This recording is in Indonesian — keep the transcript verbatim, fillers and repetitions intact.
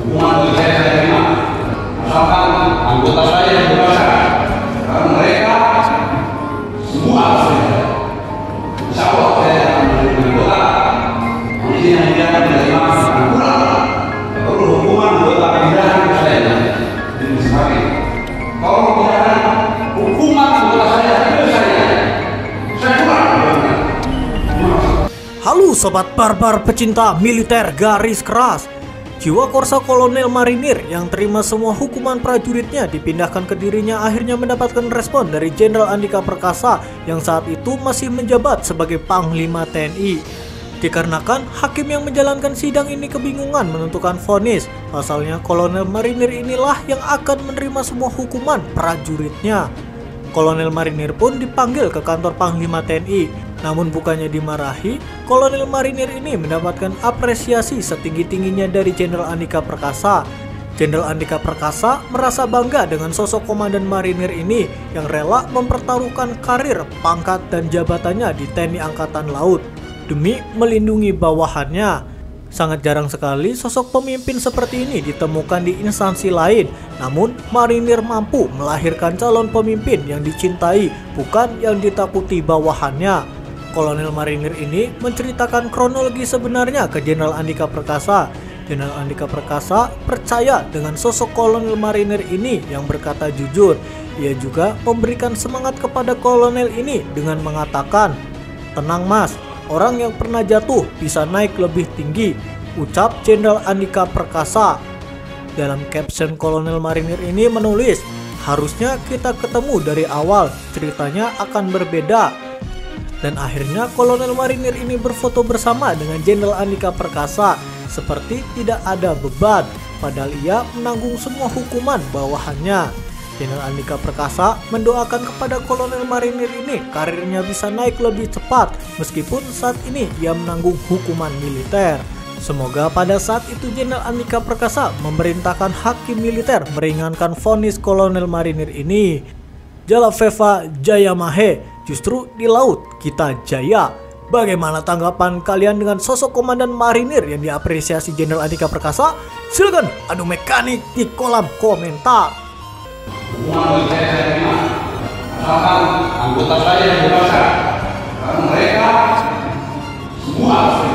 Hukuman itu saya terima, asalkan anggota saya yang berdosa, karena mereka semua saya. Insya Allah saya akan menerima anggota. Ini yang dia menerima kurang. Perlu hukuman anggota pindahan ke saya. Ini sebagai kalau pindahan hukuman anggota saya ke saya, saya kurang. Halo sobat barbar pecinta militer garis keras. Jiwa Korsa Kolonel Marinir yang terima semua hukuman prajuritnya dipindahkan ke dirinya akhirnya mendapatkan respon dari Jenderal Andika Perkasa yang saat itu masih menjabat sebagai Panglima T N I. Dikarenakan hakim yang menjalankan sidang ini kebingungan menentukan vonis, pasalnya Kolonel Marinir inilah yang akan menerima semua hukuman prajuritnya. Kolonel Marinir pun dipanggil ke kantor Panglima T N I. Namun bukannya dimarahi, Kolonel Marinir ini mendapatkan apresiasi setinggi-tingginya dari Jenderal Andika Perkasa. Jenderal Andika Perkasa merasa bangga dengan sosok Komandan Marinir ini yang rela mempertaruhkan karir, pangkat, dan jabatannya di T N I Angkatan Laut demi melindungi bawahannya. Sangat jarang sekali sosok pemimpin seperti ini ditemukan di instansi lain. Namun Marinir mampu melahirkan calon pemimpin yang dicintai, bukan yang ditakuti bawahannya. Kolonel Marinir ini menceritakan kronologi sebenarnya ke Jenderal Andika Perkasa. Jenderal Andika Perkasa percaya dengan sosok Kolonel Marinir ini yang berkata jujur. Ia juga memberikan semangat kepada Kolonel ini dengan mengatakan, "Tenang mas, orang yang pernah jatuh bisa naik lebih tinggi," ucap Jenderal Andika Perkasa. Dalam caption Kolonel Marinir ini menulis, "Harusnya kita ketemu dari awal, ceritanya akan berbeda." Dan akhirnya Kolonel Marinir ini berfoto bersama dengan Jenderal Andika Perkasa seperti tidak ada beban, padahal ia menanggung semua hukuman bawahannya. Jenderal Andika Perkasa mendoakan kepada Kolonel Marinir ini karirnya bisa naik lebih cepat meskipun saat ini ia menanggung hukuman militer. Semoga pada saat itu Jenderal Andika Perkasa memerintahkan hakim militer meringankan vonis Kolonel Marinir ini. Jala Veva Jaya Mahe, justru di laut kita jaya. Bagaimana tanggapan kalian dengan sosok Komandan Marinir yang diapresiasi Jenderal Andika Perkasa? Silakan adu mekanik di kolom komentar. Hukuman itu saya terima, asalkan anggota saya yang berdosa, karena mereka semua